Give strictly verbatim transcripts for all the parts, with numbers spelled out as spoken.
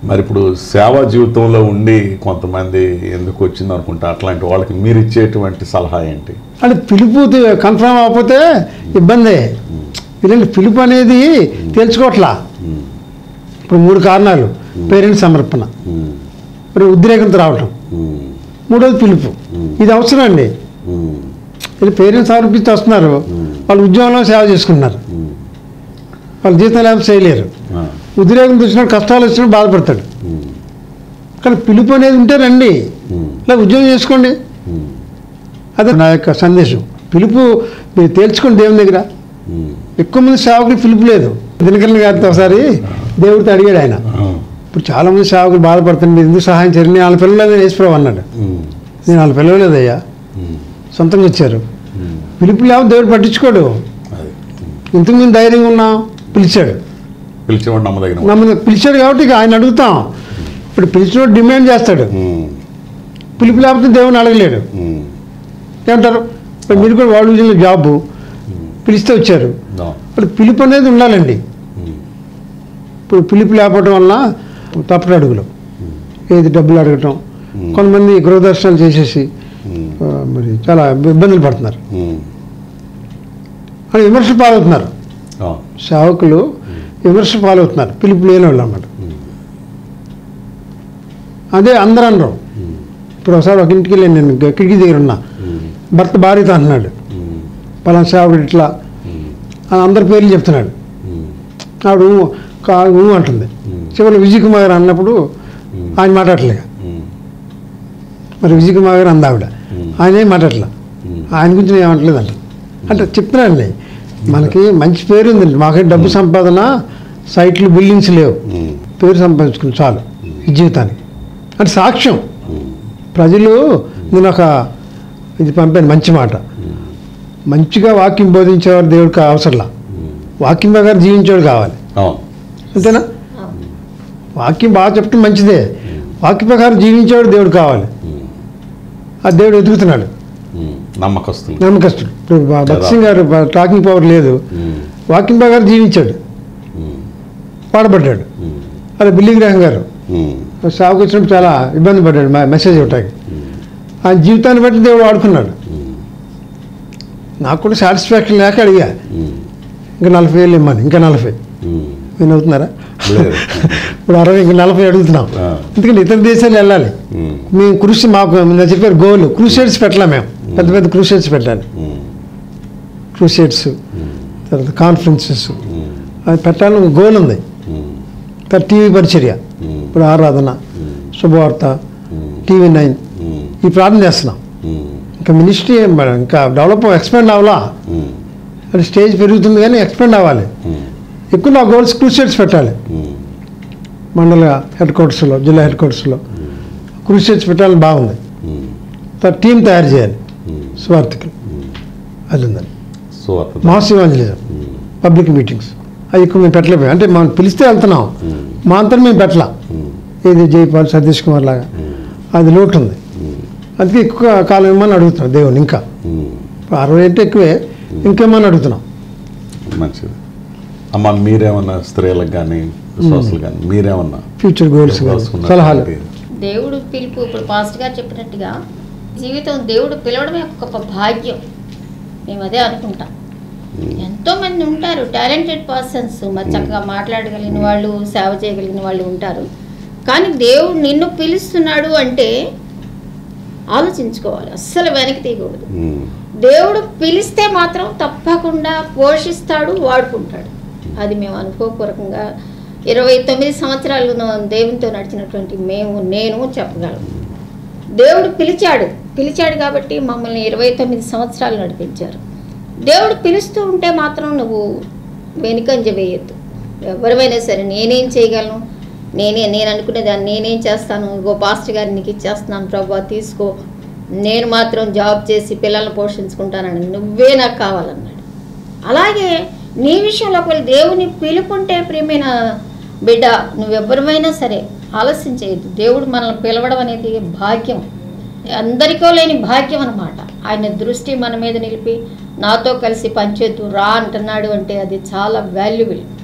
మరి ఇప్పుడు సేవా జీవితంలో ఉండి కొంతమంది ఎందుకు వచ్చింది అనుకుంటా, అట్లాంటి వాళ్ళకి మీరు ఇచ్చేటువంటి సలహా ఏంటి? అంటే పిలుపు కన్ఫర్మ్ అవ్వకపోతే ఇబ్బందే. ఇలాంటి పిలుపు అనేది తెలుసుకోవట్లా. ఇప్పుడు మూడు కారణాలు: పేరెంట్స్ సమర్పణ, మరి ఉద్రేకంతో రావటం, మూడోది పిలుపు. ఇది అవసరం అండి. ఇది పేరెంట్స్ సమర్పిస్తూ వస్తున్నారు, వాళ్ళు ఉద్యోగంలో సేవ చేసుకుంటున్నారు, వాళ్ళు జీతం లేకపోతే చేయలేరు. ఉద్రేకం వచ్చినప్పుడు కష్టాలు వచ్చినప్పుడు బాధపడతాడు. కానీ పిలుపు అనేది ఉంటే రండి, ఇలా ఉద్యోగం చేసుకోండి. అదే నా యొక్క సందేశం. పిలుపు మీరు తేల్చుకోండి దేవుని దగ్గర. ఎక్కువ మంది సేవకులు పిలుపు లేదు. దినకరణ గారితో ఒకసారి దేవుడితో అడిగాడు ఆయన, ఇప్పుడు చాలామంది సేవకులు బాధపడుతుంది, మీరు ఎందుకు సహాయం చేయరు? నేను వాళ్ళ పిల్లలేదని వేసిపోయావు అన్నాడు. నేను వాళ్ళ పిల్లలేదయ్యా, సొంతంగా వచ్చారు. పిలుపు లేకపోతే దేవుడు పట్టించుకోడు. ఇంతకు మేము ధైర్యంగా ఉన్నాం, పిలిచాడు. పిలిచేవాడు నమ్మదగిన నమ్మ పిలిచాడు కాబట్టి ఇక ఆయన అడుగుతాం. ఇప్పుడు పిలిచినోడు డిమాండ్ చేస్తాడు, పిలుపు లేకపోతే దేవుని అడగలేడు. ఏమంటారు? ఇప్పుడు మీరు కూడా వాళ్ళు విజయంలో జాబు పిలిస్తే వచ్చారు, ఇప్పుడు పిలుపు అనేది ఉండాలండి. ఇప్పుడు పిలుపు లేకపోవడం వల్ల తప్పుడు అడుగులు, ఏది డబ్బులు అడగటం, కొంతమంది గృహదర్శనాలు చేసేసి మరి చాలా ఇబ్బందులు పడుతున్నారు, అని విమర్శ పాలవుతున్నారు. సేవకులు విమర్శ పాలవుతున్నారు, పిలుపు లేని వాళ్ళు అన్నమాట. అదే అందరూ అనరు. ఇప్పుడు ఒకసారి ఒక ఇంటికి వెళ్ళి నేను కిటికీ దగ్గర ఉన్నా, భర్త భార్యతో అంటున్నాడు, పలానా సేవకుడు ఇట్లా అని అందరి పేర్లు చెప్తున్నాడు. ఆవిడ కాదు అంటుంది. చివరి విజయ్ కుమార్ గారు అన్నప్పుడు ఆయన మాట్లాడలేక, మరి విజయ్ కుమార్ గారు అందావిడ, ఆయన ఏం మాట్లాడలే, ఆయన గురించి నేను ఏమంటలేదు అంట. అంటే చెప్తున్నానండి, మనకి మంచి పేరు ఉందండి, మాకే డబ్బు సంపాదన, సైట్లు బిల్డింగ్స్ లేవు, పేరు సంపాదించుకుని చాలు ఈ జీవితానికి అంటే సాక్ష్యం. ప్రజలు నేను ఒక ఇది పంపాను మంచి మాట, మంచిగా వాక్యం బోధించేవారు దేవుడికి అవసరంలా, వాక్యం ప్రకారం జీవించేవాడు కావాలి. అంతేనా? వాక్యం బాగా చెప్పడం మంచిదే, వాక్య ప్రకారం జీవించేవాడు దేవుడు కావాలి. ఆ దేవుడు ఎదుగుతున్నాడు, నమ్మకస్తులు నమ్మకస్తుడు. ఇప్పుడు భక్త్ సింగ్ గారు టాకింగ్ పవర్ లేదు, వాక్యం ప్రకారం జీవించాడు, పాడబడ్డాడు. అదే బిల్లి గ్రహం గారు సాగుకు వచ్చినప్పుడు చాలా ఇబ్బంది పడ్డాడు మెసేజ్ ఇవ్వటానికి, ఆ జీవితాన్ని బట్టి దేవుడు వాడుకున్నాడు. నాకు కూడా సాటిస్ఫాక్షన్ లేక అడిగా, ఇంకా నలభై వేలు ఇమ్మని, ఇంకా నలభై నేను అవుతున్నారా? ఇప్పుడు అరవై, ఇంకా నలభై అడుగుతున్నాం. ఎందుకంటే ఇతర దేశాలు వెళ్ళాలి. మేము కృషి, మాకు నేను చెప్పారు గోల్ క్రూసైడ్స్ పెట్టాలి, మేము పెద్ద పెద్ద క్రూసైడ్స్ పెట్టాలి, క్రూసైడ్స్ తర్వాత కాన్ఫరెన్సెస్ అది పెట్టాలని గోల్ ఉంది. తర్వాత టీవీ పరిచర్య, ఇప్పుడు ఆరాధన, శుభవార్త, టీవీ నైన్ ఈ ప్రార్థన చేస్తున్నాం. ఇంకా మినిస్ట్రీ ఇంకా డెవలప్ ఎక్స్పాండ్ అవ్వాలా, అది స్టేజ్ పెరుగుతుంది కానీ ఎక్స్పాండ్ అవ్వాలి. ఎక్కువ నా గోల్స్ క్రూసైడ్స్ పెట్టాలి, మండల హెడ్ క్వార్టర్స్లో, జిల్లా హెడ్ క్వార్టర్స్లో క్రూసైడ్స్ పెట్టాలని బాగుంది. తర్వాత టీం తయారు చేయాలి, స్వార్థికులు, అది ఉందండి. మాస్ ఇవాంజలిజం, పబ్లిక్ మీటింగ్స్ అవి ఎక్కువ మేము పెట్టలేకపోయాం. అంటే మనం పిలిస్తే వెళ్తున్నాం, మా అంతా మేము పెట్టలా. ఏది జైపాల్, సతీష్ కుమార్ లాగా అది లోటు ఉంది, అందుకే ఎక్కువ కాలం ఏమని అడుగుతున్నాం దేవుని. ఇంకా అరవై అంటే ఎక్కువే, ఇంకేమని అడుగుతున్నాం. మంచిది. అమ్మ, మీరేమన్నా స్త్రీలకు కానీ విశ్వాసులు కానీ మీరేమన్నా ఫ్యూచర్ గోల్స్ సలహాలు? దేవుడు పిలుపు, ఇప్పుడు పాస్టర్ గారు చెప్పినట్టుగా జీవితం దేవుడు పిలవడమే ఒక గొప్ప భాగ్యం. మేము అదే అనుకుంటాం. ఎంతోమంది ఉంటారు టాలెంటెడ్ పర్సన్స్, మరి చక్కగా మాట్లాడగలిగిన వాళ్ళు, సేవ చేయగలిగిన వాళ్ళు ఉంటారు. కానీ దేవుడు నిన్ను పిలుస్తున్నాడు అంటే ఆలోచించుకోవాలి, అస్సలు వెనక్కి తీయకూడదు. దేవుడు పిలిస్తే మాత్రం తప్పకుండా పోషిస్తాడు, వాడుకుంటాడు. అది మేము అనుకోపూర్వకంగా ఇరవై తొమ్మిది సంవత్సరాలు దేవునితో నడిచినటువంటి మేము నేను చెప్పగలను. దేవుడు పిలిచాడు పిలిచాడు కాబట్టి మమ్మల్ని ఇరవై తొమ్మిది సంవత్సరాలు నడిపించారు. దేవుడు పిలుస్తూ ఉంటే మాత్రం నువ్వు వెనుకంజ వేయద్దు. ఎవరివైనా సరే, నేనేం చేయగలను, నేనే నేను అనుకునేదాన్ని నేనేం చేస్తాను, ఇంకో పాస్టర్ గారిని నీకు ఇచ్చేస్తున్నాను ప్రభా తీసుకో, నేను మాత్రం జాబ్ చేసి పిల్లల్ని పోషించుకుంటానని, నువ్వే నాకు కావాలన్నాడు. అలాగే నీ విషయంలో ఒకవేళ దేవుని పిలుపుంటే ప్రియమైన బిడ్డ, నువ్వెవరివైనా సరే ఆలస్యం చేయొద్దు. దేవుడు మనల్ని పిలవడం అనేది భాగ్యం, అందరికో లేని భాగ్యం అన్నమాట. ఆయన దృష్టి మన మీద నిలిపి నాతో కలిసి పనిచేద్దు రా అంటున్నాడు అంటే అది చాలా వాల్యుబుల్.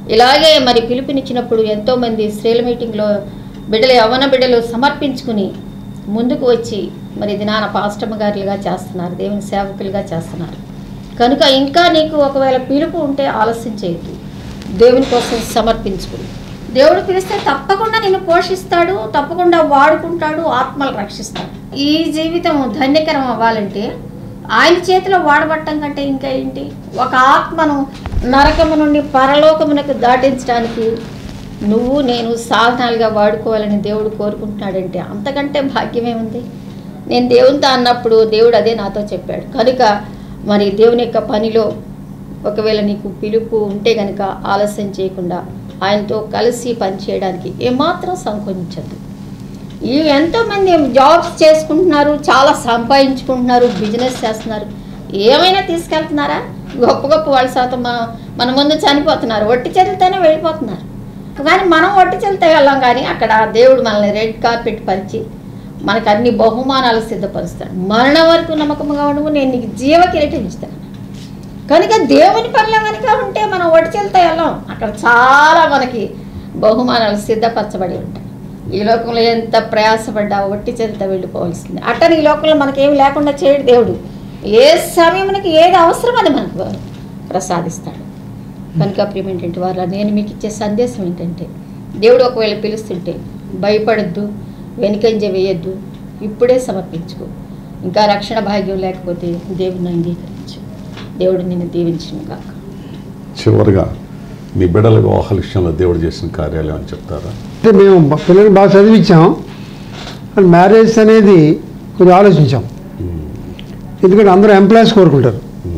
ఇలాగే మరి పిలుపునిచ్చినప్పుడు ఎంతోమంది స్త్రీల మీటింగ్లో బిడ్డలు యవ్వన బిడ్డలు సమర్పించుకుని ముందుకు వచ్చి మరి ఇది నాన్న పాస్టమ్మ గారులుగా చేస్తున్నారు, దేవుని సేవకులుగా చేస్తున్నారు. కనుక ఇంకా నీకు ఒకవేళ పిలుపు ఉంటే ఆలస్యం చేయొద్దు, దేవుని కోసం సమర్పించుకుని. దేవుడు పిలిస్తే తప్పకుండా నిన్ను పోషిస్తాడు, తప్పకుండా వాడుకుంటాడు, ఆత్మలు రక్షిస్తాడు. ఈ జీవితం ధన్యకరం అవ్వాలంటే ఆయన చేతిలో వాడబట్టం కంటే ఇంకా ఏంటి? ఒక ఆత్మను నరకము నుండి పరలోకమునకు దాటించడానికి నువ్వు నేను సాధనాలుగా వాడుకోవాలని దేవుడు కోరుకుంటున్నాడంటే అంతకంటే భాగ్యమే ఉంది. నేను దేవునితో అన్నప్పుడు దేవుడు అదే నాతో చెప్పాడు. కనుక మరి దేవుని యొక్క పనిలో ఒకవేళ నీకు పిలుపు ఉంటే కనుక ఆలస్యం చేయకుండా ఆయనతో కలిసి పనిచేయడానికి ఏమాత్రం సంకోచించద్దు. ఈ ఎంతోమంది జాబ్స్ చేసుకుంటున్నారు, చాలా సంపాదించుకుంటున్నారు, బిజినెస్ చేస్తున్నారు. ఏమైనా తీసుకెళ్తున్నారా? గొప్ప గొప్ప వాళ్ళ శాతం మన ముందు చనిపోతున్నారు, ఒట్టి చేతులతోనే వెళ్ళిపోతున్నారు. కానీ మనం ఒట్టి చేతులతో వెళ్ళాం, కానీ అక్కడ దేవుడు మనల్ని రెడ్ కార్పెట్ పరిచి మనకు అన్ని బహుమానాలు సిద్ధపరుస్తాడు. మరణం వరకు నమ్మకంగా ఉండవు, నేను నీకు జీవ కిరీటం ఇస్తాను. కనుక దేవుని పనిలో కనుక ఉంటే మనం ఒట్టి చేతులతో వెళ్ళాం, అక్కడ చాలా మనకి బహుమానాలు సిద్ధపరచబడి ఉంటాయి. ఈ లోకంలో ఎంత ప్రయాసపడ్డా ఒట్టి చేతులతో వెళ్ళిపోవాల్సింది. అట్టని ఈ లోకంలో మనకేమి లేకుండా చేయడు దేవుడు. ఏ సమయానికి ఏది అవసరం అది మనకు ప్రసాదిస్తాడు. కనుక ప్రియమైనటువంటి వారు నేను మీకు ఇచ్చే సందేశం ఏంటంటే, దేవుడు ఒకవేళ పిలుస్తుంటే భయపడద్దు, వెనుకంజ వేయద్దు, ఇప్పుడే సమర్పించుకో. ఇంకా రక్షణ భాగ్యం లేకపోతే దేవుడిని అంగీకరించు. దేవుడు నిన్ను దీవించును కాక. చివరిగా మీ బిడ్డల వివాహ విషయంలో దేవుడు చేసిన కార్యాలు అని చెప్తారా? అంటే మేము పిల్లలు బాగా చదివించాం, కానీ మ్యారేజ్ అనేది కొంచెం ఆలోచించాం. ఎందుకంటే అందరూ ఎంప్లాయీస్ కోరుకుంటారు,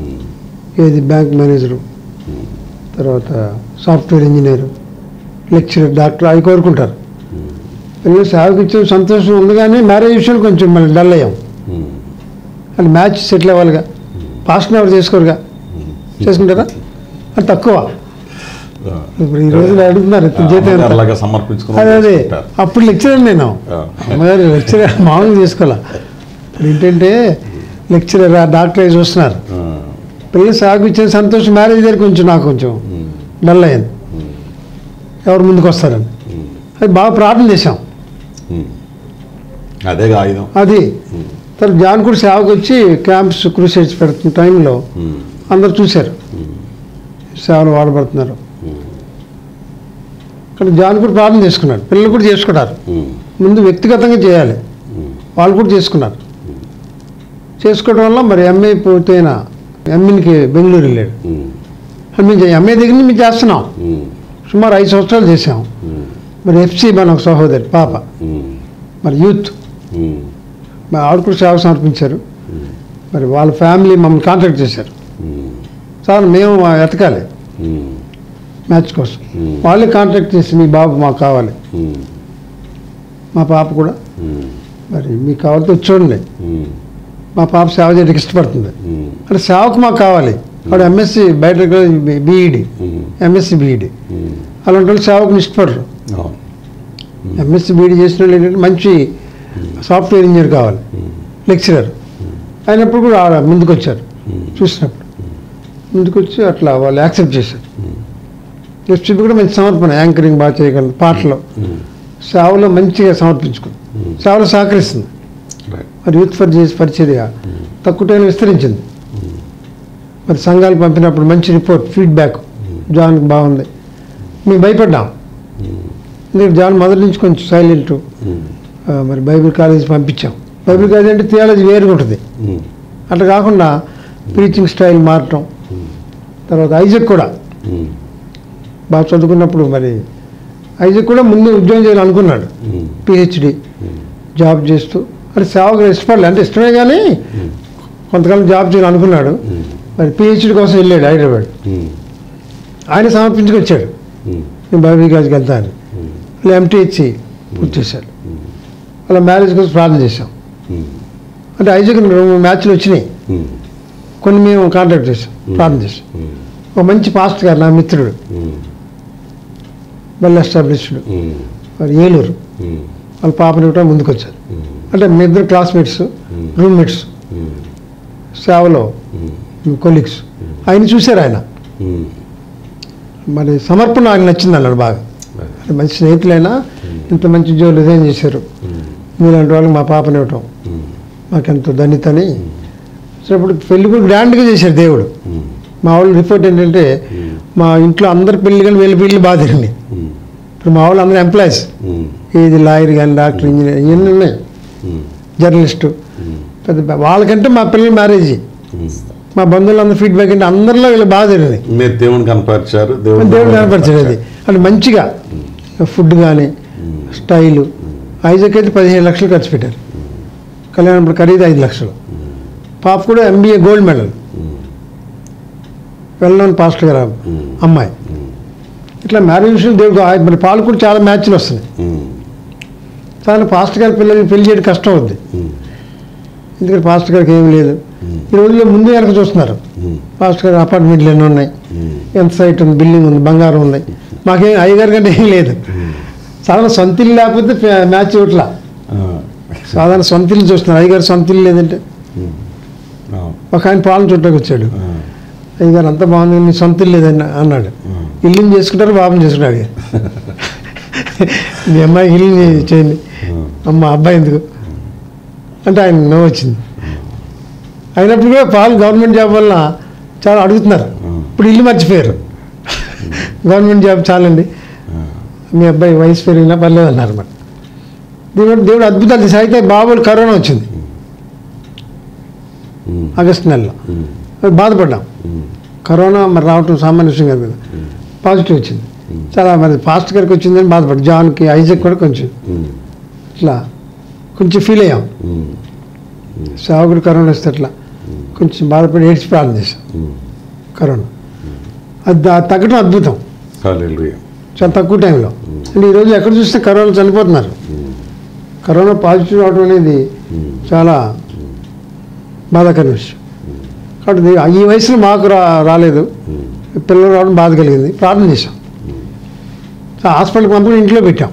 ఏది బ్యాంక్ మేనేజరు, తర్వాత సాఫ్ట్వేర్ ఇంజనీరు, లెక్చరర్, డాక్టర్ అవి కోరుకుంటారు. పిల్లలు సేవకి ఇచ్చే సంతోషం ఉంది, కానీ మ్యారేజ్ విషయంలో కొంచెం మళ్ళీ డల్ అయ్యాం. అది మ్యాచ్ సెటిల్ అవ్వాలిగా, పాస్ట్ని ఎవరు చేసుకోరుగా, చేసుకుంటారా? అది తక్కువ. ఇప్పుడు ఈ రోజులు అడుగుతున్నారు అదే అదే అప్పుడు లెక్చరర్ నేను అమ్మగారు లెక్చరర్ మామూలుగా చేసుకోవాలా. ఇప్పుడు ఏంటంటే లెక్చరర్ డాక్టర్ చూస్తున్నారు. పిల్లలు సాగు ఇచ్చిన సంతోషం మ్యారేజ్ దగ్గర కొంచెం నాకు కొంచెం డల్ అయ్యింది, ఎవరు ముందుకు వస్తారని. అది బాగా ప్రార్థన చేశాం. అదే ఆయుధం అది తర్వాత జాన్ కూడా సేవకు వచ్చి క్యాంప్స్ క్రూసేజ్ పెడుతున్న టైంలో అందరు చూశారు సేవలు వాడబడుతున్నారు. కానీ జాన్ కూడా ప్రార్థన చేసుకున్నాడు, పిల్లలు కూడా చేసుకున్నారు. ముందు వ్యక్తిగతంగా చేయాలి, వాళ్ళు కూడా చేసుకున్నారు. చేసుకోవడం వల్ల మరి ఎంఏ పూర్తయిన ఎంఏకి బెంగళూరు వెళ్ళాడు. మేము ఎంఏ దగ్గర మేము చేస్తున్నాం, సుమారు ఐదు సంవత్సరాలు చేసాం. మరి ఎఫ్సి మన ఒక సహోదరి పాప మరి యూత్ మరి ఆవిడ కూడా సేవ సమర్పించారు. మరి వాళ్ళ ఫ్యామిలీ మమ్మల్ని కాంటాక్ట్ చేశారు, సార్ మేము ఎతకాలి మ్యాచ్ కోసం. వాళ్ళే కాంటాక్ట్ చేసి మీ బాబు మాకు కావాలి, మా పాప కూడా మరి మీకు కావాలంటే వచ్చి చూడండి, మా పాప సేవ చేయడానికి ఇష్టపడుతుంది అంటే సేవకు మాకు కావాలి. ఆవిడ ఎంఎస్సి బయట బీఈడి ఎంఎస్సి బీఈడి అలాంటి వాళ్ళు సేవకుని ఇష్టపడరు. ఎంఎస్సి బీఈడి చేసిన వాళ్ళు ఏంటంటే మంచి సాఫ్ట్వేర్ ఇంజనీర్ కావాలి, లెక్చరర్ అయినప్పుడు కూడా ఆవిడ ముందుకు వచ్చారు. చూసినప్పుడు ముందుకు వచ్చి అట్లా వాళ్ళు యాక్సెప్ట్ చేశారు. నెక్స్ట్ కూడా మంచి సమర్పణ, యాంకరింగ్ బాగా చేయగలరు, పాటలో సేవలో మంచిగా సమర్పించుకుంది, సేవలో సహకరిస్తుంది. మరి యూత్ ఫర్ చేసి పరిచర్య తక్కువ టైంలో విస్తరించింది. మరి సంఘాలు పంపినప్పుడు మంచి రిపోర్ట్ ఫీడ్బ్యాక్, జాన్ బాగుంది. మేము భయపడ్డాం, ఎందుకంటే జాన్ మొదటి నుంచి కొంచెం సైలెంట్. మరి బైబిల్ కాలేజ్ పంపించాం. బైబిల్ కాలేజ్ అంటే థియాలజీ వేరుగా ఉంటుంది, అట్లా కాకుండా ప్రీచింగ్ స్టైల్ మారటం. తర్వాత ఐజక్ కూడా బాగా చదువుకున్నప్పుడు మరి ఐజక్ కూడా ముందు ఉద్యోగం చేయాలనుకున్నాడు, పిహెచ్డి జాబ్ చేస్తూ. అంటే సేవకు ఇష్టపడలే, అంటే ఇష్టమే కానీ కొంతకాలం జాబ్ చేయాలనుకున్నాడు. మరి పిహెచ్డి కోసం వెళ్ళాడు హైదరాబాద్. ఆయన సమర్పించుకొచ్చాడు, నేను బైబిల్ కాలేజ్కి వెళ్తాను. అలా ఎంటీహెచ్సి పూర్తి చేశాడు. అలా మ్యారేజ్ కోసం ప్రార్థన చేశాం. అంటే ఐజక్ రెండు మ్యాచ్లు వచ్చినాయి, కొన్ని మేము కాంటాక్ట్ చేసాం, ప్రార్థన చేసాం. ఒక మంచి పాస్ట్ గారు నా మిత్రుడు, వెల్ ఎస్టాబ్లిష్డ్, మరి ఏలూరు, వాళ్ళ పాపని కూడా ముందుకు వచ్చారు. అంటే మీ ఇద్దరు క్లాస్మేట్స్, రూమ్మేట్స్, సేవలో కొలీగ్స్. ఆయన చూశారు, ఆయన మరి సమర్పణ నాకు నచ్చింది అన్నాడు బాగా. మంచి స్నేహితులైనా ఇంత మంచి జోలు రిజైన్ చేశారు, మీలాంటి వాళ్ళకి మా పాపని ఇవ్వటం మాకెంతో ధన్యతని. సో ఇప్పుడు పెళ్లి కూడా గ్రాండ్గా చేశారు దేవుడు. మా వాళ్ళు రిపోర్ట్ ఏంటంటే మా ఇంట్లో అందరు పెళ్లి కానీ వీళ్ళ పెళ్ళి బాగా తిరిగింది. ఇప్పుడు మా వాళ్ళు అందరూ ఎంప్లాయీస్, ఇది లాయర్ కానీ డాక్టర్ ఇంజనీర్ ఇవన్నీ ఉన్నాయి, జర్నలిస్టు. పెద్ద వాళ్ళకంటే మా పిల్లల మ్యారేజ్ మా బంధువులందరూ ఫీడ్బ్యాక్ అంటే అందరిలో వీళ్ళు బాగా జరిగింది. మీరు దేవుని కనపరిచారు, దేవుడు దేవుడు కనపరిచాడు. అది అంటే మంచిగా ఫుడ్ కానీ స్టైలు. ఐజాక్ అయితే పదిహేను లక్షలు ఖర్చు పెట్టారు, కళ్యాణం ఇప్పుడు ఖరీదు ఐదు లక్షలు. పాప కూడా ఎంబీఏ గోల్డ్ మెడల్, వెళ్ళను పాస్టర్ గారు అమ్మాయి. ఇట్లా మ్యారేజ్ విషయం దేవుడు మరి పాలు కూడా చాలా మ్యాచ్లు వస్తున్నాయి. చాలా పాస్టర్ గారి పిల్లలకి పెళ్లి చేయడం కష్టం అవుద్ది, ఎందుకంటే పాస్టర్ గారికి ఏమి లేదు. ఈ రోజుల్లో ముందు వెనక చూస్తున్నారు. పాస్టర్ గారి అపార్ట్మెంట్లు ఎన్ని ఉన్నాయి, ఎంత సైట్ ఉంది, బిల్డింగ్ ఉంది, బంగారం ఉంది. మాకేం అయ్యగారి కంటే ఏం లేదు. సాధారణ సొంత ఇల్లు లేకపోతే మ్యాచ్ ఇట్లా సాధారణ సొంత ఇల్లు చూస్తున్నారు. అయ్యగారు సొంత ఇల్లు లేదంటే ఒక ఆయన పాలన చుట్టానికి వచ్చాడు. అయ్యగారు అంత బాగుంది, నీ సొంత ఇల్లు లేదని అన్నాడు. ఇల్లుని చేసుకుంటారు, బాబుని చేసుకున్నాడు. మీ అమ్మాయి ఇల్లు చేయండి, అమ్మ అబ్బాయి ఎందుకు అంటే ఆయన నవ్వు వచ్చింది. అయినప్పుడు కూడా పాలు గవర్నమెంట్ జాబ్ వల్ల చాలా అడుగుతున్నారు. ఇప్పుడు ఇల్లు మర్చిపోయారు, గవర్నమెంట్ జాబ్ చాలండి, మీ అబ్బాయి వయసు పెరిగినా పర్లేదు అన్నారు. మరి దేవుడు దేవుడు అద్భుతాలు చేసి. అయితే బాబులు కరోనా వచ్చింది ఆగస్టు నెలలో, బాధపడ్డాం. కరోనా మరి రావటం సామాన్య విషయం కాదు కదా. పాజిటివ్ వచ్చింది, చాలా మరి ఫాస్ట్ గారికి వచ్చిందని బాధపడ్డా. జాన్కి ఐజాక్ కూడా కొంచెం ఇట్లా కొంచెం ఫీల్ అయ్యాం. సేవకుడు కరోనా వస్తే అట్లా కొంచెం బాధపడి ఏడ్చి ప్రార్థన చేశాం. కరోనా అది తగ్గడం అద్భుతం, చాలా తక్కువ టైంలో. అంటే ఈరోజు ఎక్కడ చూస్తే కరోనా చనిపోతున్నారు. కరోనా పాజిటివ్ రావడం అనేది చాలా బాధాకరమైన విషయం. కాబట్టి ఈ వయసులో మాకు రా రాలేదు పిల్లలు రావడం బాధ కలిగింది. ప్రార్థన చేశాం, హాస్పిటల్కి పంపుకొని ఇంట్లో పెట్టాం.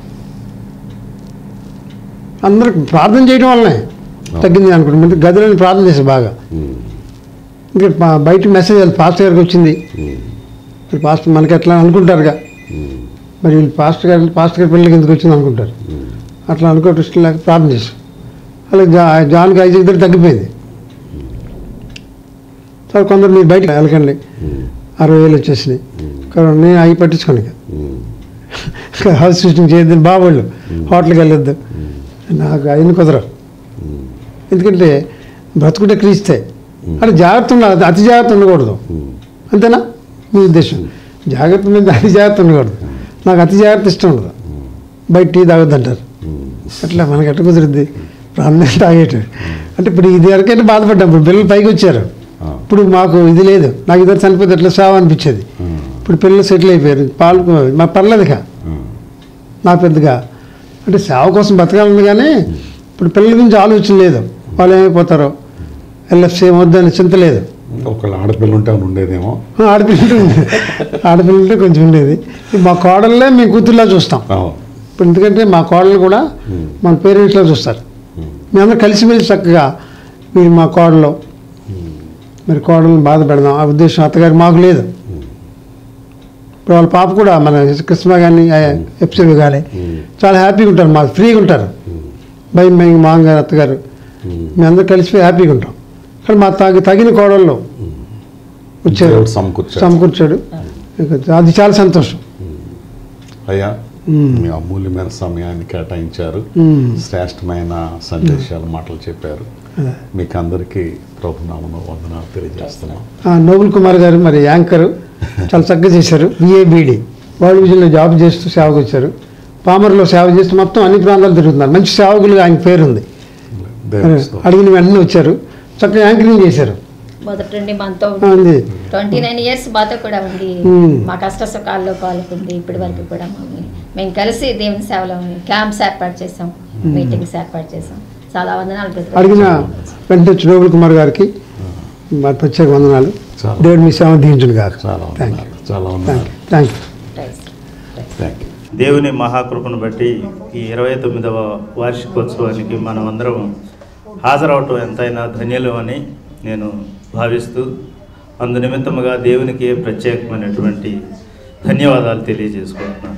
అందరికి ప్రార్థన చేయడం వల్లనే తగ్గింది అనుకుంటాం. ముందు గదిలోని ప్రార్థన చేశాం బాగా. ఇంకా బయట మెసేజ్ పాస్టర్ గారికి వచ్చింది. మరి పాస్టర్ మనకి ఎట్లా అనుకుంటారుగా, మరి వీళ్ళు పాస్టర్ గారి పాస్టర్ గారి పిల్లలకి ఎందుకు వచ్చింది అనుకుంటారు. అట్లా అనుకోవటం ఇష్టం లేక ప్రార్థన చేశాం. అలాగే జా జాన్కి ఐదు ఇద్దరు తగ్గిపోయింది. సార్ కొందరు మీరు బయటకు వెళ్ళకండి, అరవై వేలు వచ్చేసినాయి. కరోనా నేను అవి పట్టించుకోను, హౌస్ షూటింగ్ చేయొద్దని బాబోళ్ళు, హోటల్కి వెళ్ళొద్దు, నాకు అయిన కుదరవు. ఎందుకంటే బ్రతుకుంటే క్రీస్తాయి అంటే జాగ్రత్త ఉండాలి, అతి జాగ్రత్త ఉండకూడదు. అంతేనా మీ ఉద్దేశం? జాగ్రత్త మీద అతి జాగ్రత్త ఉండకూడదు. నాకు అతి జాగ్రత్త ఇష్టం ఉండదు. బయట టీ తాగొద్దు అంటారు. అట్లా మనకి ఎట్ట కుదిరిద్ది? ప్రాణం తాగేటాడు అంటే ఇప్పుడు ఇది వరకైతే బాధపడ్డాం. ఇప్పుడు పిల్లలు పైకి వచ్చారు, ఇప్పుడు మాకు ఇది లేదు. నాకు ఇద్దరు చనిపోతే ఎట్లా సావు అనిపించేది. ఇప్పుడు పిల్లలు సెటిల్ అయిపోయారు, పాలు మాకు పర్లేదుగా. నా పెద్దగా అంటే సేవ కోసం బతకాలని, కానీ ఇప్పుడు పిల్లల గురించి ఆలోచన లేదు. వాళ్ళు ఏమైపోతారో, ఎల్ఎఫ్సి ఏమొద్దని చింత లేదు. ఒకళ్ళు ఆడపిల్ల ఉంటే ఉండేదేమో, ఆడపిల్ల ఉంటే ఆడపిల్ల ఉంటే కొంచెం ఉండేది. మా కోడళ్ళే మేము కూతుర్లా చూస్తాం ఇప్పుడు. ఎందుకంటే మా కోడలు కూడా మన పేరెంట్స్లో చూస్తారు. మేమందరం కలిసిమెలిసి చక్కగా మీరు మా కోడలు, మరి కోడలను బాధ పెడదాం ఆ ఉద్దేశం అత్తగారికి మాకు లేదు. ఇప్పుడు వాళ్ళ పాప కూడా మన కృష్ణ కానీ ఎప్సిల్ కానీ చాలా హ్యాపీగా ఉంటారు, మాకు ఫ్రీగా ఉంటారు. భయం భయం మామగారు అత్తగారు మేమందరం కలిసిపోయి హ్యాపీగా ఉంటాం. కానీ మా తగి తగిన కోడల్లో వచ్చారు, సమకూర్చాడు. అది చాలా సంతోషం. అయ్యా మీ అమూల్యమైన సమయాన్ని కేటాయించారు, శ్రేష్టమైన సందేశాలు మాటలు చెప్పారు. మీకు అందరికీ ప్రభునామమున వందనాలు తెలియజేస్తున్నాం. నోబుల్ కుమార్ గారు మరి యాంకరు చాలా చక్కగా చేశారు. బిఏబిడి వరల్డ్ విజన్లో జాబ్ చేస్తూ సేవకు వచ్చారు. పామర్లో సేవ చేస్తూ మొత్తం అన్ని ప్రాంతాలు తిరుగుతున్నారు. మంచి సేవకులుగా ఆయన పేరు ఉంది. అడిగిన వెంటనే వచ్చారు, చక్కగా యాంకరింగ్ చేశారు. మొదటి నుండి మనతో ట్వంటీ నైన్ ఇయర్స్ మాతో కూడా ఉంది. మా కష్ట సుఖాల్లో పాల్గొంది. ఇప్పటి వరకు కూడా మేము కలిసి దేవుని సేవలో క్యాంప్స్ ఏర్పాటు చేసాం, మీటింగ్స్ ఏర్పాటు చేసాం. చాలా వందనాలు. అడిగిన వెంటనే నోబుల్ కుమార్ గారికి మా ప్రత్యేక వందనాలు. దేవుడు మీ సేవ దీవించును గాక. Thank you. దేవుని మహాకృపను బట్టి ఈ ఇరవై తొమ్మిదవ వార్షికోత్సవానికి మనం అందరం హాజరవటం ఎంతైనా ధన్యులు అని నేను భావిస్తూ, అందు నిమిత్తముగా దేవునికి ప్రత్యేకమైనటువంటి ధన్యవాదాలు తెలియజేసుకుంటున్నాను.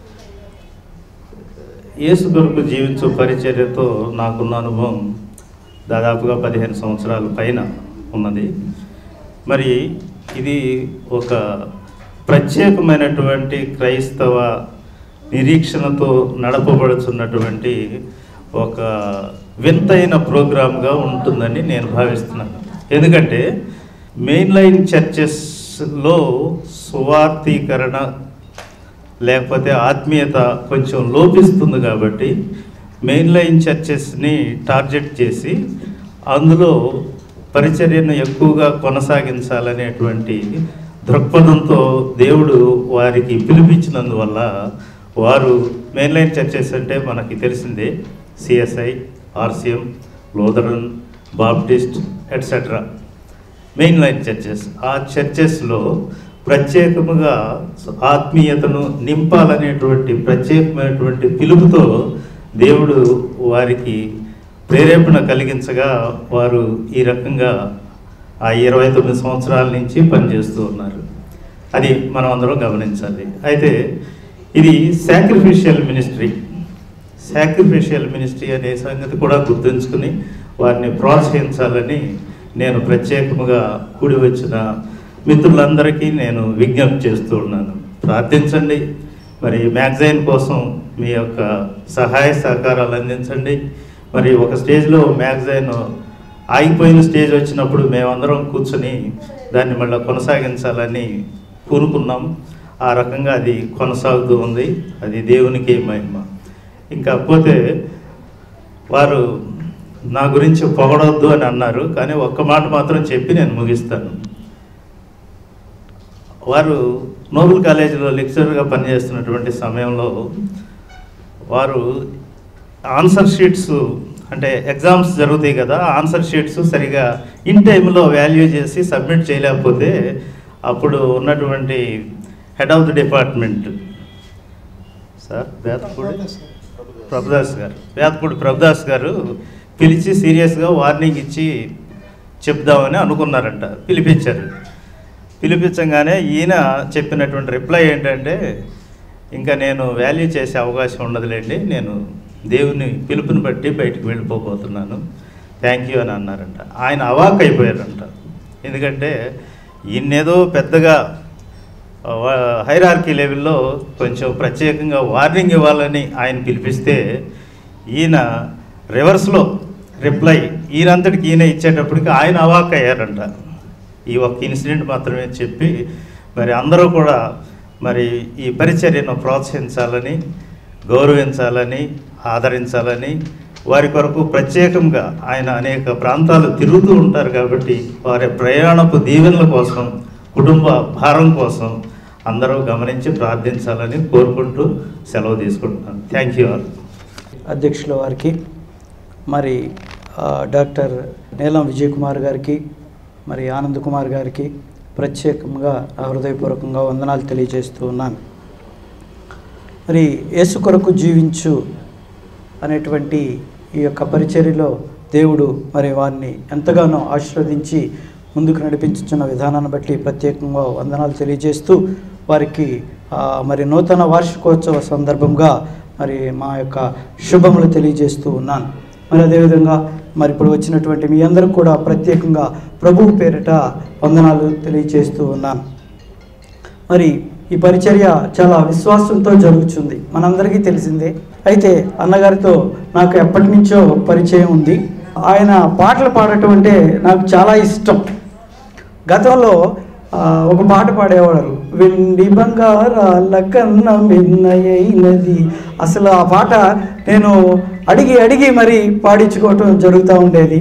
యేసు కొరకు జీవించు పరిచర్యతో నాకున్న అనుభవం దాదాపుగా పదిహేను సంవత్సరాల పైన ఉన్నది. మరి ఇది ఒక ప్రత్యేకమైనటువంటి క్రైస్తవ నిరీక్షణతో నడపబడుతున్నటువంటి ఒక వింతైన ప్రోగ్రామ్గా ఉంటుందని నేను భావిస్తున్నాను. ఎందుకంటే మెయిన్ లైన్ చర్చెస్లో సువార్థీకరణ లేకపోతే ఆత్మీయత కొంచెం లోపిస్తుంది కాబట్టి మెయిన్ లైన్ చర్చెస్ని టార్గెట్ చేసి అందులో పరిచర్యను ఎక్కువగా కొనసాగించాలనేటువంటి దృక్పథంతో దేవుడు వారికి పిలిపించినందువల్ల వారు మెయిన్ లైన్ చర్చెస్ అంటే మనకి తెలిసిందే, CSI, RCM, Lutheran, Baptist etcetera main line churches. ఆ చర్చెస్లో ప్రత్యేకముగా ఆత్మీయతను నింపాలనేటువంటి ప్రత్యేకమైనటువంటి పిలుపుతో దేవుడు వారికి ప్రేరేపణ కలిగించగా వారు ఈ రకంగా ఆ ఇరవై తొమ్మిది సంవత్సరాల నుంచి పనిచేస్తూ ఉన్నారు. అది మనం అందరం గమనించాలి. అయితే ఇది సాక్రిఫిషియల్ మినిస్ట్రీ. సాక్రిఫిషియల్ మినిస్ట్రీ అనే సంగతి కూడా గుర్తుంచుకుని వారిని ప్రోత్సహించాలని నేను ప్రత్యేకముగా కూడి వచ్చిన మిత్రులందరికీ నేను విజ్ఞప్తి చేస్తూ ఉన్నాను. ప్రార్థించండి. మరి మ్యాగజైన్ కోసం మీ యొక్క సహాయ సహకారాలు అందించండి. మరి ఒక స్టేజ్లో మ్యాగజైన్ ఆగిపోయిన స్టేజ్ వచ్చినప్పుడు మేమందరం కూర్చొని దాన్ని మళ్ళీ కొనసాగించాలని కోరుకున్నాం. ఆ రకంగా అది కొనసాగుతూ ఉంది. అది దేవునికి మహిమ. ఇంకా పోతే వారు నా గురించి పొగడొద్దు అని అన్నారు, కానీ ఒక్క మాట మాత్రం చెప్పి నేను ముగిస్తాను. వారు నోబెల్ కాలేజీలో లెక్చరర్గా పనిచేస్తున్నటువంటి సమయంలో వారు ఆన్సర్ షీట్స్ అంటే ఎగ్జామ్స్ జరుగుతాయి కదా, ఆన్సర్ షీట్స్ సరిగా ఇన్ టైంలో వాల్యూ చేసి సబ్మిట్ చేయలేకపోతే అప్పుడు ఉన్నటువంటి head of the department sir Vedapudi Prabhudas garu Vedapudi Prabhudas గారు పిలిచి సీరియస్గా వార్నింగ్ ఇచ్చి చెప్దామని అనుకున్నారంట. పిలిపించారు. పిలిపించగానే ఈయన చెప్పినటువంటి రిప్లై ఏంటంటే, ఇంకా నేను వాల్యూ చేసే అవకాశం ఉండదులేండి, నేను దేవుని పిలుపుని బట్టి బయటికి వెళ్ళిపోబోతున్నాను, థ్యాంక్ యూ అని అన్నారంట. ఆయన అవాక్ అయిపోయారంట. ఎందుకంటే ఈయనేదో పెద్దగా హైరార్కీ లెవెల్లో కొంచెం ప్రత్యేకంగా వార్నింగ్ ఇవ్వాలని ఆయన పిలిపిస్తే ఈయన రివర్స్లో రిప్లై ఈయనంతటికి ఈయన ఇచ్చేటప్పటికి ఆయన అవాక్ అయ్యారంట. ఈ ఒక్క ఇన్సిడెంట్ మాత్రమే చెప్పి మరి అందరూ కూడా మరి ఈ పరిచర్యను ప్రోత్సహించాలని, గౌరవించాలని, ఆదరించాలని, వారి కొరకు ప్రత్యేకంగా ఆయన అనేక ప్రాంతాలు తిరుగుతూ ఉంటారు కాబట్టి వారి ప్రయాణపు దీవెనల కోసం, కుటుంబ భారం కోసం అందరూ గమనించి ప్రార్థించాలని కోరుకుంటూ సెలవు తీసుకుంటున్నాను. Thank you all. అధ్యక్షుల వారికి, మరి డాక్టర్ నీలం విజయ్ కుమార్ గారికి, మరి ఆనంద్ కుమార్ గారికి ప్రత్యేకంగా హృదయపూర్వకంగా వందనాలు తెలియజేస్తూ ఉన్నాను. మరి యేసు కొరకు జీవించు అనేటువంటి ఈ యొక్క పరిచర్యలో దేవుడు మరి వారిని ఎంతగానో ఆశీర్వదించి ముందుకు నడిపించుతున్న విధానాన్ని బట్టి ప్రత్యేకంగా వందనాలు తెలియజేస్తూ వారికి మరి నూతన వార్షికోత్సవ సందర్భంగా మరి మా యొక్క శుభములు తెలియజేస్తూ ఉన్నాను. మరి అదేవిధంగా మరి ఇప్పుడు వచ్చినటువంటి మీ అందరూ కూడా ప్రత్యేకంగా ప్రభువు పేరిట వందనాలు తెలియజేస్తూ ఉన్నాను. మరి ఈ పరిచర్య చాలా విశ్వాసంతో జరుగుతుంది, మనందరికీ తెలిసిందే. అయితే అన్నగారితో నాకు ఎప్పటి నుంచో పరిచయం ఉంది. ఆయన పాటలు పాడటం అంటే నాకు చాలా ఇష్టం. గతంలో ఒక పాట పాడేవాడు, వెండి బంగారాల కన్నా మిన్నయైనది. అసలు ఆ పాట నేను అడిగి అడిగి మరి పాడించుకోవటం జరుగుతూ ఉండేది.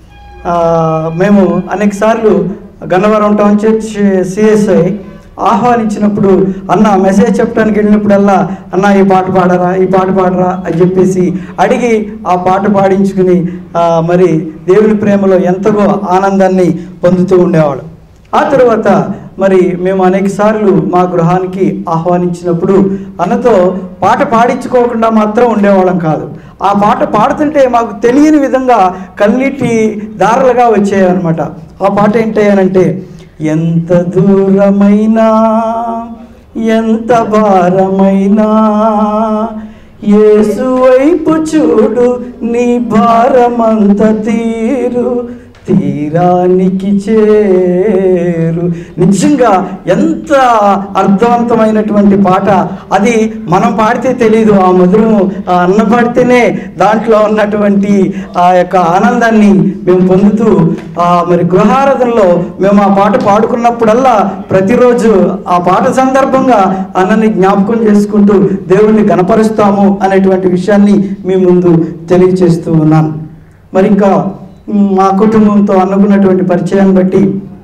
మేము అనేక సార్లు గన్నవరం టౌన్ చర్చ్ సిఎస్ఐ ఆహ్వానించినప్పుడు అన్న మెసేజ్ చెప్పడానికి వెళ్ళినప్పుడల్లా అన్న ఈ పాట పాడరా ఈ పాట పాడరా అని చెప్పేసి అడిగి ఆ పాట పాడించుకుని మరి దేవుని ప్రేమలో ఎంతగో ఆనందాన్ని పొందుతూ ఉండేవాడు. ఆ తర్వాత మరి మేము అనేక సార్లు మా గృహానికి ఆహ్వానించినప్పుడు అన్నతో పాట పాడించుకోకుండా మాత్రం ఉండేవాళ్ళం కాదు. ఆ పాట పాడుతుంటే మాకు తెలియని విధంగా కన్నీటి దారులుగా వచ్చాయన్నమాట. ఆ పాట ఏంటంటే, ఎంత దూరమైనా ఎంత భారమైనా యేసు వైపు చూడు, నీ భారమంత తీరు, తీరానికి చేరు. నిజంగా ఎంత అర్థవంతమైనటువంటి పాట అది. మనం పాడితే తెలీదు ఆ మధురం, ఆ అన్న పాడితేనే దాంట్లో ఉన్నటువంటి ఆ యొక్క ఆనందాన్ని మేము పొందుతూ మరి గృహారాధనలో మేము ఆ పాట పాడుకున్నప్పుడల్లా ప్రతిరోజు ఆ పాట సందర్భంగా అన్నని జ్ఞాపకం చేసుకుంటూ దేవుణ్ణి గణపరుస్తాము అనేటువంటి విషయాన్ని మీ ముందు తెలియచేస్తూ ఉన్నాను. మరి ఇంకా మా కుటుంబంతో అనుకున్నటువంటి పరిచయాన్ని బట్టి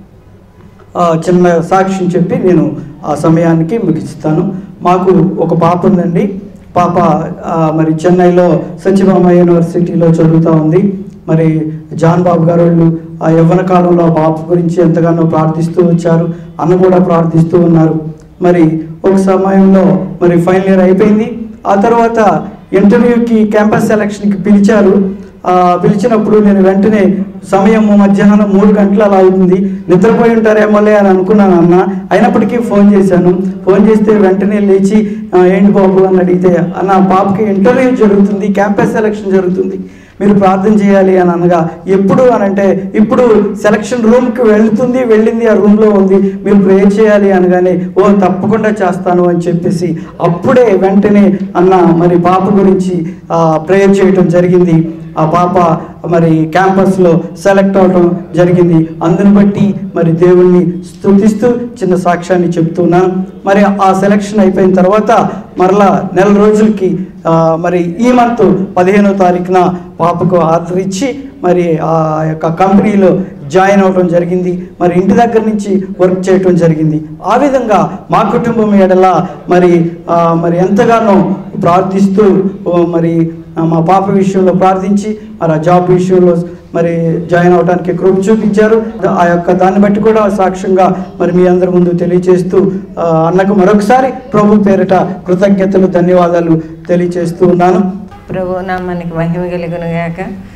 చిన్న సాక్ష్యం చెప్పి నేను ఆ సమయానికి ముగిస్తాను. మాకు ఒక పాప ఉందండి. పాప మరి చెన్నైలో సత్యభామ యూనివర్సిటీలో చదువుతూ ఉంది. మరి జాన్ బాబు గారు వాళ్ళు ఆ యవ్వన కాలంలో ఆ పాప గురించి ఎంతగానో ప్రార్థిస్తూ వచ్చారు, అన్న కూడా ప్రార్థిస్తూ ఉన్నారు. మరి ఒక సమయంలో మరి ఫైనల్ ఇయర్ అయిపోయింది. ఆ తర్వాత ఇంటర్వ్యూకి క్యాంపస్ సెలక్షన్కి పిలిచారు. పిలిచినప్పుడు నేను వెంటనే సమయం మధ్యాహ్నం మూడు గంటలు అలా అవుతుంది, నిద్రపోయి ఉంటారేమోలే అని అనుకున్నాను అన్న. అయినప్పటికీ ఫోన్ చేశాను. ఫోన్ చేస్తే వెంటనే లేచి ఏంటి బాబు అని అడిగితే, అన్న పాపకి ఇంటర్వ్యూ జరుగుతుంది, క్యాంపస్ సెలక్షన్ జరుగుతుంది, మీరు ప్రార్థన చేయాలి అని అనగా, ఎప్పుడు అని అంటే ఇప్పుడు సెలక్షన్ రూమ్కి వెళ్తుంది, వెళ్ళింది, ఆ రూమ్లో ఉంది, మీరు ప్రేయర్ చేయాలి అనగానే ఓ తప్పకుండా చేస్తాను అని చెప్పేసి అప్పుడే వెంటనే అన్న మరి పాప గురించి ప్రేయర్ చేయటం జరిగింది. ఆ పాప మరి క్యాంపస్లో సెలెక్ట్ అవడం జరిగింది. అందుని బట్టి మరి దేవుణ్ణి స్తుతిస్తూ చిన్న సాక్ష్యాన్ని చెప్తున్నాను. మరి ఆ సెలక్షన్ అయిపోయిన తర్వాత మరలా నెల రోజులకి మరి ఈ మంత్ పదిహేనో తారీఖున పాపకు ఆర్డర్ ఇచ్చి మరి ఆ యొక్క కంపెనీలో జాయిన్ అవ్వడం జరిగింది. మరి ఇంటి దగ్గర నుంచి వర్క్ చేయటం జరిగింది. ఆ విధంగా మా కుటుంబం ఎడల మరి మరి ఎంతగానో ప్రార్థిస్తూ మరి మా పాప విషయంలో ప్రార్థించి మరి ఆ జాబ్ విషయంలో మరి జాయిన్ అవడానికి కృప చూపించారు. ఆ యొక్క దాన్ని బట్టి కూడా సాక్ష్యంగా మరి మీ అందరి ముందు తెలియచేస్తూ అన్నకు మరొకసారి ప్రభు పేరిట కృతజ్ఞతలు, ధన్యవాదాలు తెలియచేస్తూ ఉన్నాను. ప్రభు నామానికి మహిమ కలుగును గాక.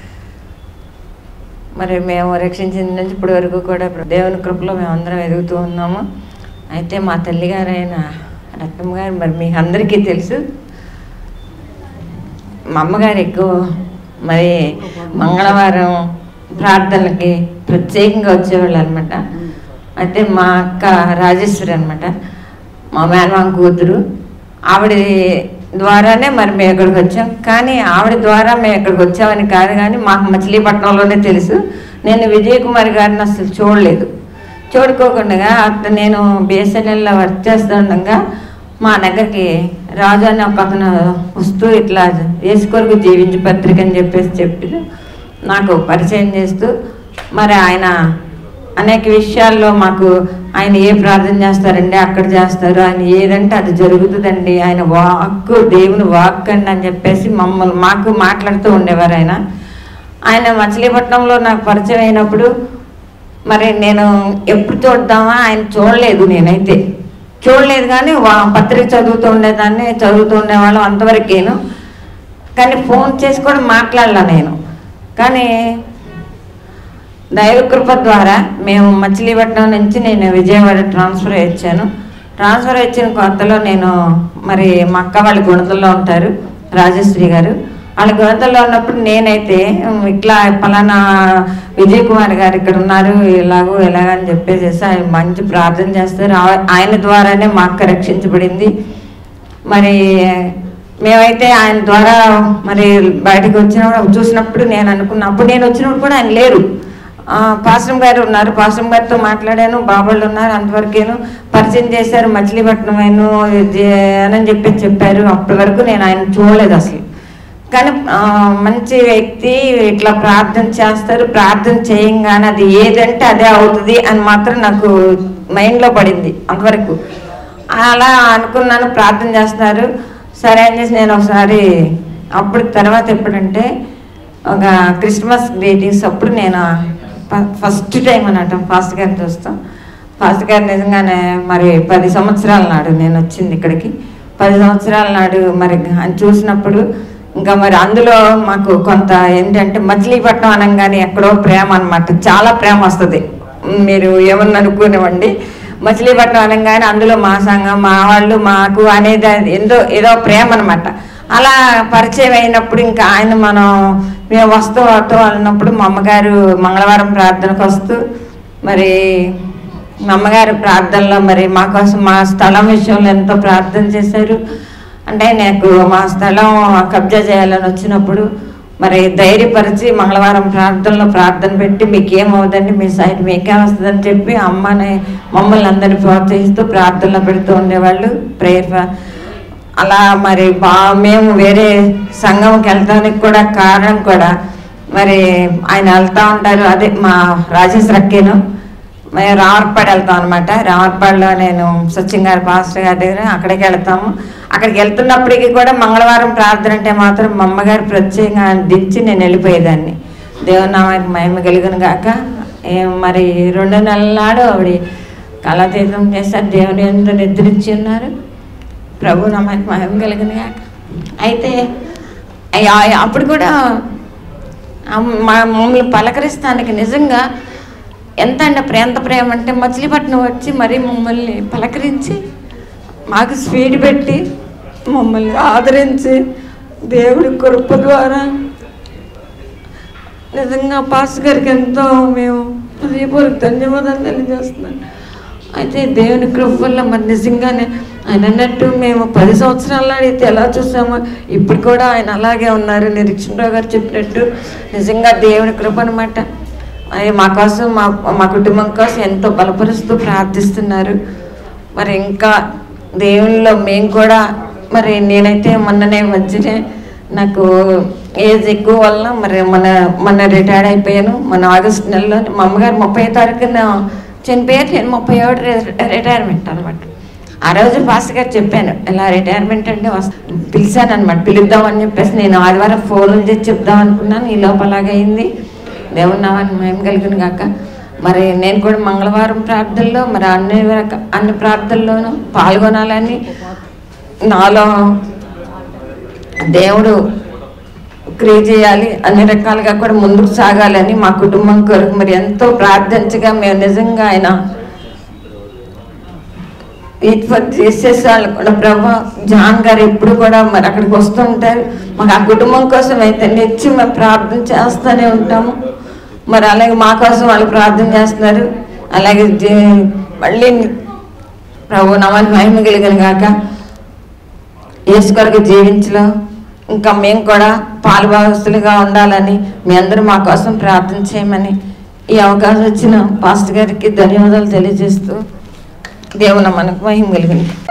మరి మేము రక్షించిన నుంచి ఇప్పటి వరకు కూడా దేవుని కృపలో మేము అందరం ఎదుగుతూ ఉన్నాము. అయితే మా తల్లిగారైన రత్నమ్మ గారు మరి మీ అందరికీ తెలుసు. మా అమ్మగారు ఎక్కువ మరి మంగళవారం ప్రార్థనలకి ప్రత్యేకంగా వచ్చేవాళ్ళు అనమాట. అయితే మా అక్క రాజేశ్వరి అనమాట, మా మేనమామ కూతురు. ఆవిడ ద్వారానే మరి మేము ఇక్కడికి వచ్చాం. కానీ ఆవిడ ద్వారా మేము ఇక్కడికి వచ్చామని కాదు, కానీ మాకు మచిలీపట్నంలోనే తెలుసు. నేను విజయ్ కుమార్ గారిని అసలు చూడలేదు. చూడుకోకుండా అట్లా నేను బిఎస్ఎన్ఎల్లో వర్క్ చేస్తుండగా మా దగ్గరికి రాజు అని ఒక అతను వస్తూ ఇట్లా యేసు కొరకు జీవించు పత్రిక అని చెప్పేసి చెప్పి నాకు పరిచయం చేస్తూ మరి ఆయన అనేక విషయాల్లో మాకు ఆయన ఏ ప్రార్థన చేస్తారండి అక్కడ చేస్తారు, ఆయన ఏదంటే అది జరుగుతుందండి, ఆయన వాక్ దేవుని వాక్ అండి అని చెప్పేసి మమ్మల్ని మాకు మాట్లాడుతూ ఉండేవారు. ఆయన ఆయన మచిలీపట్నంలో నాకు పరిచయం అయినప్పుడు మరి నేను ఎప్పుడు చూద్దామా, ఆయన చూడలేదు, నేనైతే చూడలేదు. కానీ పత్రిక చదువుతూ ఉండేదాన్ని, చదువుతూ ఉండేవాళ్ళం అంతవరకేను. కానీ ఫోన్ చేసి కూడా మాట్లాడలా నేను. కానీ దైవకృప ద్వారా మేము మచిలీపట్నం నుంచి నేను విజయవాడ ట్రాన్స్ఫర్ వచ్చాను. ట్రాన్స్ఫర్ వచ్చిన కొత్తలో నేను మరి మా అక్క వాళ్ళ గుణతల్లో ఉంటారు రాజశ్రీ గారు. వాళ్ళ గుణతల్లో ఉన్నప్పుడు నేనైతే ఇట్లా పలానా విజయ్ కుమార్ గారు ఇక్కడ ఉన్నారు, ఇలాగో ఎలాగని చెప్పేసి ఆయన మంచి ప్రార్థన చేస్తారు. ఆయన ద్వారానే మా అక్క రక్షించబడింది. మరి మేమైతే ఆయన ద్వారా మరి బయటకు వచ్చినప్పుడు చూసినప్పుడు నేను అనుకున్నా, అప్పుడు నేను వచ్చినప్పుడు కూడా ఆయన లేరు, పాస్టర్ గారు ఉన్నారు. పాస్టర్ గారితో మాట్లాడాను, బాబాళ్ళు ఉన్నారు, అంతవరకేను పరిచయం చేశారు. మచిలీపట్నం అని చెప్పి చెప్పారు. అప్పటి వరకు నేను ఆయన చూడలేదు అసలు. కానీ మంచి వ్యక్తి, ఇట్లా ప్రార్థన చేస్తారు, ప్రార్థన చేయంగానే అది ఏదంటే అదే అవుతుంది అని మాత్రం నాకు మైండ్లో పడింది అంతవరకు. అలా అనుకున్నాను, ప్రార్థన చేస్తున్నారు. సరే అని చేసి నేను ఒకసారి అప్పుడు తర్వాత ఎప్పుడంటే ఒక క్రిస్మస్ గ్రీటింగ్స్ అప్పుడు నేను ఫస్ట్ టైం అన్నట్టు ఫాస్ట్ గారిని చూస్తాం. ఫాస్ట్ గారు నిజంగానే మరి పది సంవత్సరాల నాడు నేను వచ్చింది ఇక్కడికి. పది సంవత్సరాల నాడు మరి చూసినప్పుడు ఇంకా మరి అందులో మాకు కొంత ఏంటంటే మచిలీపట్నం అనగానే ఎక్కడో ప్రేమ అనమాట, చాలా ప్రేమ వస్తుంది. మీరు ఏమన్నా అనుకునేవ్వండి, మచిలీపట్నం అనగానే అందులో మా సంఘం మా వాళ్ళు మాకు అనేది ఎంతో ఏదో ప్రేమ అనమాట. అలా పరిచయం అయినప్పుడు ఇంకా ఆయన మనం మేము వస్తూ వస్తూ అన్నప్పుడు మా అమ్మగారు మంగళవారం ప్రార్థనకు వస్తూ మరి మా అమ్మగారు ప్రార్థనలో మరి మా కోసం మా స్థలం విషయంలో ఎంతో ప్రార్థన చేశారు. అంటే నాకు మా స్థలం కబ్జా చేయాలని వచ్చినప్పుడు మరి ధైర్యపరిచి మంగళవారం ప్రార్థనలో ప్రార్థన పెట్టి మీకేమవుదండి, మీ సైడ్ మీకే వస్తుందని చెప్పి అమ్మని మమ్మల్ని అందరినీ ప్రోత్సహిస్తూ ప్రార్థనలో పెడుతూ ఉండేవాళ్ళు ప్రేయర్. అలా మరి బా మేము వేరే సంఘంకి వెళ్తానికి కూడా కారణం కూడా మరి ఆయన వెళ్తూ ఉంటారు. అదే మా రాజేశ్వర అక్కేను మేము రావర్పాడు వెళ్తాం అనమాట. రావర్పాడులో నేను సచిన్ గారి పాస్టర్ గారి దగ్గర అక్కడికి వెళ్తాము. అక్కడికి వెళ్తున్నప్పటికీ కూడా మంగళవారం ప్రార్థన అంటే మాత్రం మా అమ్మగారు ప్రత్యేకంగా దించి నేను వెళ్ళిపోయేదాన్ని. దేవుని నామానికి మహిమ కలుగును గాక. మరి రెండు నెలల నాడు ఆవిడ కళాతీతం చేశారు, దేవుని ఎంతో నిద్రించి ఉన్నారు. ప్రభు నామానికి మహిమ కలుగును గాక. అయితే అప్పుడు కూడా మా మమ్మల్ని పలకరిస్తానికి నిజంగా ఎంత అంటే ఎంత ప్రేమ అంటే మచిలీపట్నం వచ్చి మరీ మమ్మల్ని పలకరించి మాకు స్వీట్ పెట్టి మమ్మల్ని ఆదరించి దేవుడి కృప ద్వారా నిజంగా పాస్ గారికి ఎంతో మేము హృదయపూర్వక ధన్యవాదాలు తెలియజేస్తున్నాను. అయితే దేవుని కృప వల్ల మరి నిజంగానే ఆయన అన్నట్టు మేము పది సంవత్సరాల అయితే ఎలా చూసామో ఇప్పుడు కూడా ఆయన అలాగే ఉన్నారు. నిరీక్షణరావు గారు చెప్పినట్టు నిజంగా దేవుని కృప అనమాట. అది మా కోసం మా మా కుటుంబం కోసం ఎంతో బలపరుస్తూ ప్రార్థిస్తున్నారు. మరి ఇంకా దేవునిలో మేము కూడా మరి నేనైతే మొన్ననే మధ్యనే నాకు ఏజ్ ఎక్కువ వల్ల మరి మన మొన్న రిటైర్డ్ అయిపోయాను. మన ఆగస్టు నెలలో మా అమ్మగారు ముప్పై తారీఖున చనిపోయారు, నేను ముప్పై ఏడు రిటైర్మెంట్ అనమాట. ఆ రోజు పాస్టర్ గారు చెప్పాను ఇలా రిటైర్మెంట్ అంటే వస్తా పిలిచాను అనమాట. పిలుద్దామని చెప్పేసి నేను ఆదివారం ఫోన్లు చేసి చెప్దాం అనుకున్నాను. ఈ లోపల అలాగైంది. దేవుని నామాన్ని మేము కలిగిన కాక మరి నేను కూడా మంగళవారం ప్రార్థనలో మరి అన్ని అన్ని ప్రార్థనల్లోనూ పాల్గొనాలని నాలో దేవుడు క్రియ చేయాలి, అన్ని రకాలుగా కూడా ముందుకు సాగాలని మా కుటుంబం కొరకు మరి ఎంతో ప్రార్థించగా మేము నిజంగా ఆయన చేసేసాళ్ళు కూడా ప్రభా జాన్ గారు ఎప్పుడు కూడా మరి అక్కడికి వస్తూ ఉంటారు. మాకు ఆ కుటుంబం కోసం అయితే నిత్యం మేము ప్రార్థన చేస్తూనే ఉంటాము. మరి అలాగే మా కోసం వాళ్ళు ప్రార్థన చేస్తున్నారు. అలాగే మళ్ళీ ప్రభు నామానికి మహిమ కలిగిన గాక. యేసు కొరకు జీవించలో ఇంకా మేము కూడా పాలుభాగస్తులుగా ఉండాలని మీ అందరూ మా కోసం ప్రార్థన చేయమని ఈ అవకాశం వచ్చిన పాస్టర్ గారికి ధన్యవాదాలు తెలియజేస్తూ దేవుని మనకు మహిమ కలిగింది.